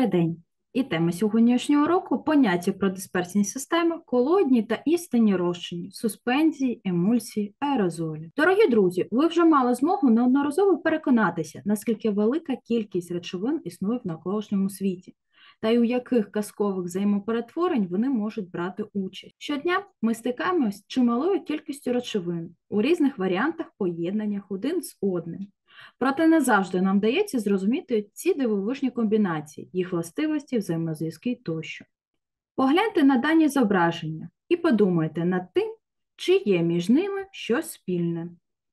Добрий день! І тема сьогоднішнього уроку – поняття про дисперсні системи, колоїдні та істинні розчини, суспензії, емульсії, аерозолі. Дорогі друзі, ви вже мали змогу неодноразово переконатися, наскільки велика кількість речовин існує в навколишньому світі, та й у яких казкових взаємоперетворень вони можуть брати участь. Щодня ми стикаємося з чималою кількістю речовин у різних варіантах поєднаннях один з одним. Проте не завжди нам вдається зрозуміти ці дивовижні комбінації, їх властивості, взаємозв'язки тощо. Погляньте на дані зображення і подумайте над тим, чи є між ними щось спільне.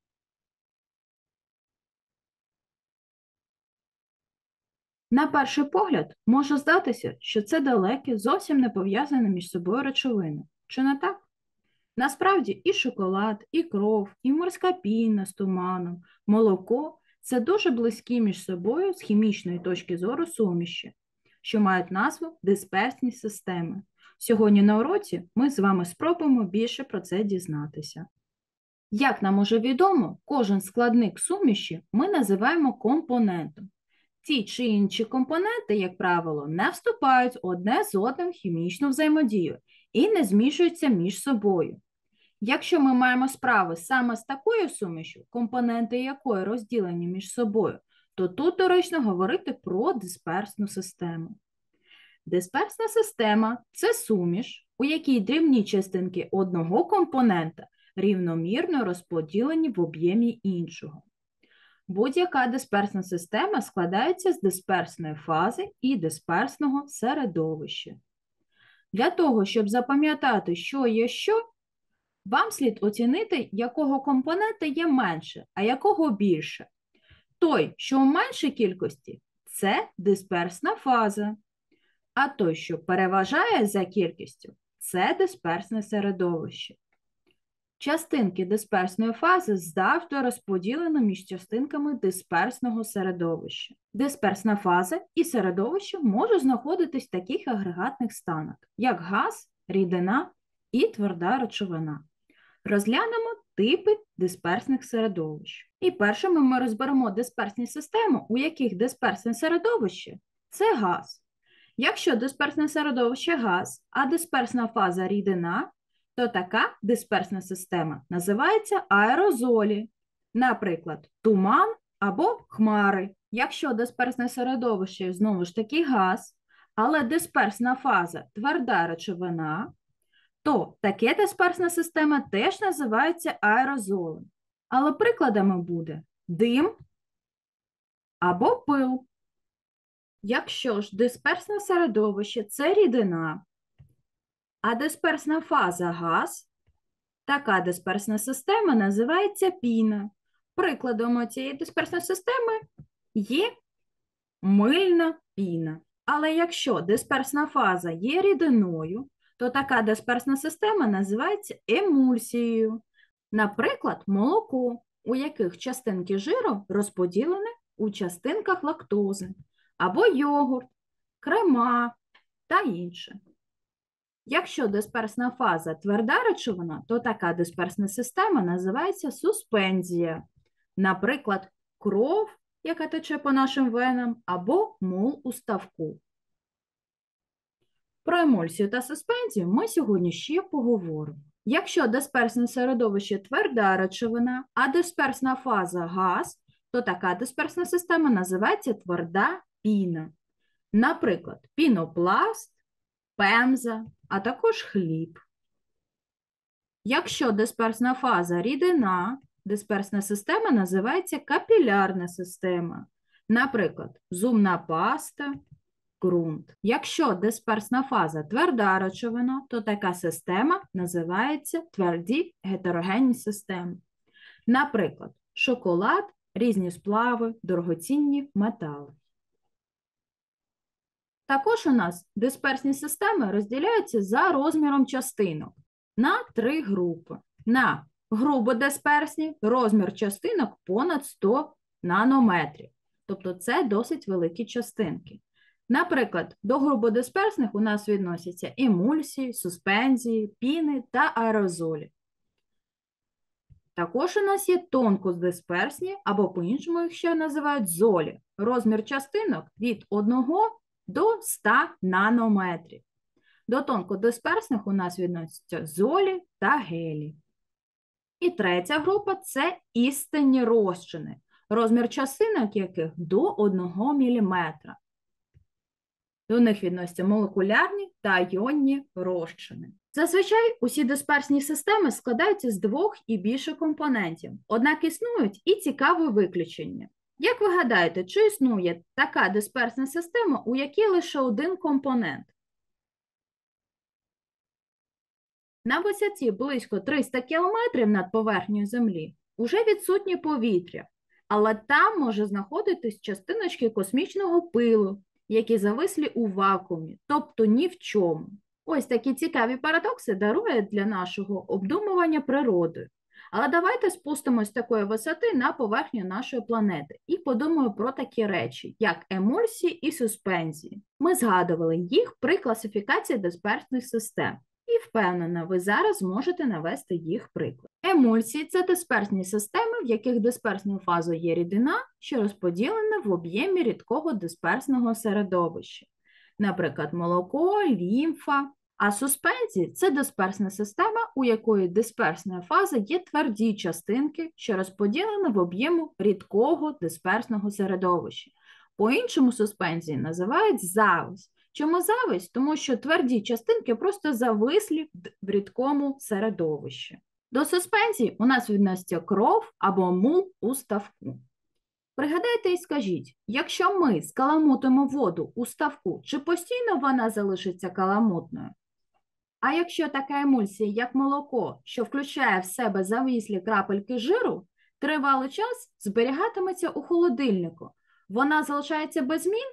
На перший погляд може здатися, що це далекі, зовсім не пов'язані між собою речовини. Чи не так? Насправді і шоколад, і кров, і морська піна з туманом, молоко – це дуже близькі між собою з хімічної точки зору суміші, що мають назву дисперсні системи. Сьогодні на уроці ми з вами спробуємо більше про це дізнатися. Як нам уже відомо, кожен складник суміші ми називаємо компонентом. Ті чи інші компоненти, як правило, не вступають одне з одним в хімічну взаємодію і не змішуються між собою. Якщо ми маємо справи саме з такою сумішю, компоненти якої розділені між собою, то тут доречно говорити про дисперсну систему. Дисперсна система – це суміш, у якій дрібні частинки одного компонента рівномірно розподілені в об'ємі іншого. Будь-яка дисперсна система складається з дисперсної фази і дисперсного середовища. Для того, щоб запам'ятати, що є що, вам слід оцінити, якого компонента є менше, а якого більше. Той, що у меншій кількості – це дисперсна фаза, а той, що переважає за кількістю – це дисперсне середовище. Частинки дисперсної фази завжди розподілені між частинками дисперсного середовища. Дисперсна фаза і середовище можуть знаходитись в таких агрегатних станах, як газ, рідина і тверда речовина. Розглянемо типи дисперсних середовищ. І першими ми розберемо дисперсні системи, у яких дисперсне середовище – це газ. Якщо дисперсне середовище – газ, а дисперсна фаза – рідина, то така дисперсна система називається аерозолі, наприклад, туман або хмари. Якщо дисперсне середовище знову ж таки газ, але дисперсна фаза – тверда речовина, то таке дисперсна система теж називається аерозолем. Але прикладами буде дим або пил. Якщо ж дисперсне середовище – це рідина, а дисперсна фаза – газ, така дисперсна система називається піна. Прикладом цієї дисперсної системи є мильна піна. Але якщо дисперсна фаза є рідиною, то така дисперсна система називається емульсією. Наприклад, молоко, у яких частинки жиру розподілені у частинках лактози, або йогурт, крема та інше. Якщо дисперсна фаза – тверда речовина, то така дисперсна система називається суспензія. Наприклад, кров, яка тече по нашим венам, або мул у ставку. Про емульсію та суспензію ми сьогодні ще поговоримо. Якщо дисперсне середовище – тверда речовина, а дисперсна фаза – газ, то така дисперсна система називається тверда піна. Наприклад, пінопласт, пемза, а також хліб. Якщо дисперсна фаза – рідина, дисперсна система називається капілярна система. Наприклад, зубна паста, ґрунт. Якщо дисперсна фаза – тверда речовина, то така система називається тверді гетерогенні системи. Наприклад, шоколад, різні сплави, дорогоцінні метали. Також у нас дисперсні системи розділяються за розміром частинок на три групи. На грубодисперсні розмір частинок понад 100 нанометрів. Тобто це досить великі частинки. Наприклад, до грубодисперсних у нас відносяться емульсії, суспензії, піни та аерозолі. Також у нас є тонкодисперсні, або по-іншому їх ще називають золі. Розмір частинок від 1 до 100 нанометрів. До тонкодисперсних у нас відносяться золі та гелій. І третя група – це істинні розчини, розмір частинок яких до 1 мм. До них відносяться молекулярні та іонні розчини. Зазвичай усі дисперсні системи складаються з 2 і більше компонентів, однак існують і цікаві виключення. Як ви гадаєте, чи існує така дисперсна система, у якій лише один компонент? На висоті близько 300 км над поверхнею Землі уже відсутнє повітря, але там може знаходитись частиночки космічного пилу, які завислі у вакуумі, тобто ні в чому. Ось такі цікаві парадокси дарує для нашого обдумування природою. Але давайте спустимось з такої висоти на поверхню нашої планети і подумаємо про такі речі, як емульсії і суспензії. Ми згадували їх при класифікації дисперсних систем. І впевнена, ви зараз зможете навести їх приклад. Емульсії – це дисперсні системи, в яких дисперсною фазою є рідина, що розподілена в об'ємі рідкого дисперсного середовища, наприклад, молоко, лімфа. А суспензії – це дисперсна система, у якої дисперсна фаза є тверді частинки, що розподілені в об'єму рідкого дисперсного середовища. По-іншому суспензії називають завис. Чому завис? Тому що тверді частинки просто завислі в рідкому середовищі. До суспензії у нас відноситься кров або мул у ставку. Пригадайте і скажіть, якщо ми скаламутимо воду у ставку, чи постійно вона залишиться каламутною? А якщо така емульсія, як молоко, що включає в себе завислі крапельки жиру, тривалий час зберігатиметься у холодильнику, вона залишається без змін?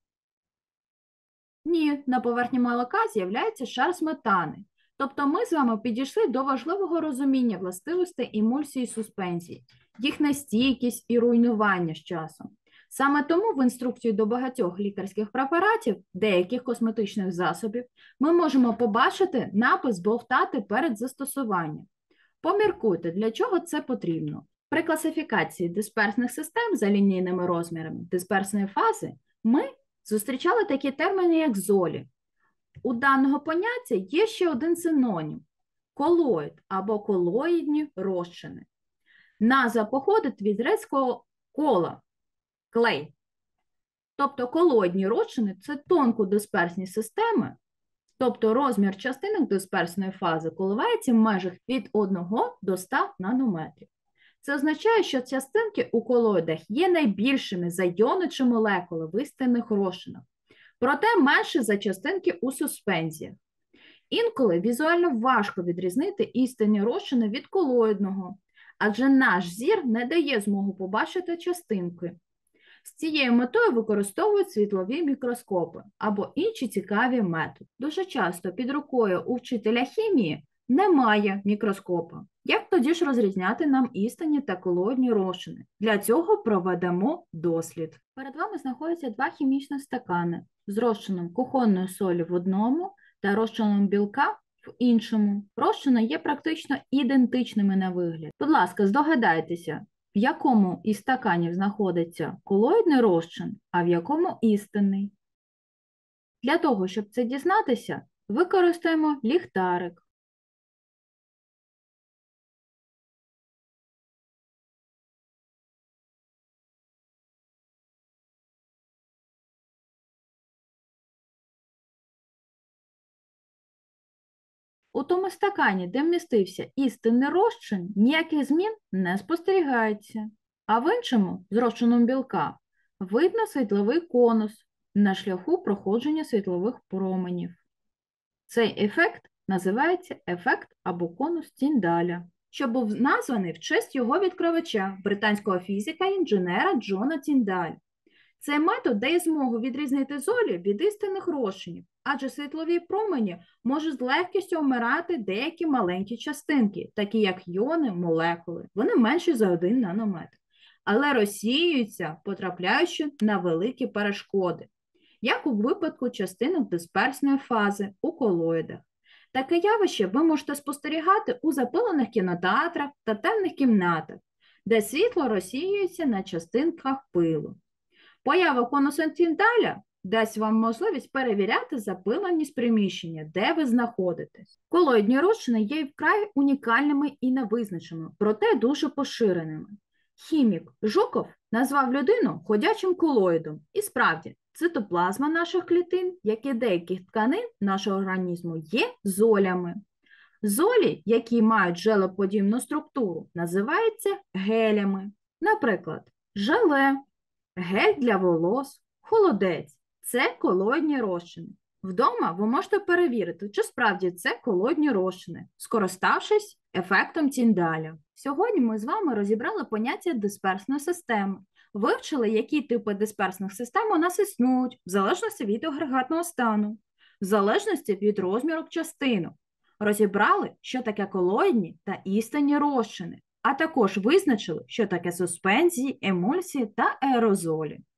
Ні, на поверхні молока з'являється шар сметани. Тобто ми з вами підійшли до важливого розуміння властивостей емульсії і суспензії, їх нестійкість і руйнування з часом. Саме тому в інструкції до багатьох лікарських препаратів, деяких косметичних засобів, ми можемо побачити напис «бовтати перед застосуванням». Поміркуйте, для чого це потрібно. При класифікації дисперсних систем за лінійними розмірами дисперсної фази ми зустрічали такі терміни, як золі. У даного поняття є ще один синонім – колоїд або колоїдні розчини. Назва походить від грецького кола – клей. Тобто колоїдні розчини – це тонкодисперсні системи, тобто розмір частинок дисперсної фази коливається в межах від 1 до 100 нанометрів. Це означає, що частинки у колоїдах є найбільшими за іони чи молекули в істинних розчинах, проте менше за частинки у суспензіях. Інколи візуально важко відрізнити істинні розчини від колоїдного, адже наш зір не дає змогу побачити частинки. З цією метою використовують світлові мікроскопи або інші цікаві методи. Дуже часто під рукою у вчителя хімії немає мікроскопа. Як тоді ж розрізняти нам істинні та колоїдні розчини? Для цього проведемо дослід. Перед вами знаходяться 2 хімічні стакани з розчином кухонної солі в одному та розчином білка в іншому. Розчини є практично ідентичними на вигляд. Будь ласка, здогадайтеся, в якому із стаканів знаходиться колоїдний розчин, а в якому істинний. Для того, щоб це дізнатися, використаємо ліхтарик. У тому стакані, де вмістився істинний розчин, ніяких змін не спостерігається. А в іншому, з розчином білка, видно світловий конус на шляху проходження світлових променів. Цей ефект називається ефект або конус Тіндаля, що був названий в честь його відкривача, британського фізика і інженера Джона Тіндаля. Цей метод дає змогу відрізнити золі від істинних розчинів, адже світлові промені можуть з легкістю омирати деякі маленькі частинки, такі як іони, молекули. Вони менші за 1 нанометр, але розсіюються, потрапляючи на великі перешкоди, як у випадку частинок дисперсної фази у колоїдах. Таке явище ви можете спостерігати у запилених кінотеатрах та темних кімнатах, де світло розсіюється на частинках пилу. Поява конусу Тіндаля дасть вам можливість перевіряти запиленість приміщення, де ви знаходитесь. Колоїдні розчини є вкрай унікальними і невизначеними, проте дуже поширеними. Хімік Жуков назвав людину ходячим колоїдом. І справді, цитоплазма наших клітин, як і деяких тканин нашого організму, є золями. Золі, які мають желеподібну структуру, називаються гелями. Наприклад, желе, гель для волос, холодець – це колоїдні розчини. Вдома ви можете перевірити, чи справді це колоїдні розчини, скориставшись ефектом Тіндаля. Сьогодні ми з вами розібрали поняття дисперсної системи, вивчили, які типи дисперсних систем у нас існують, в залежності від агрегатного стану, в залежності від розміру частинок. Розібрали, що таке колоїдні та істинні розчини, а також визначили, що таке суспензії, емульсії та аерозолі.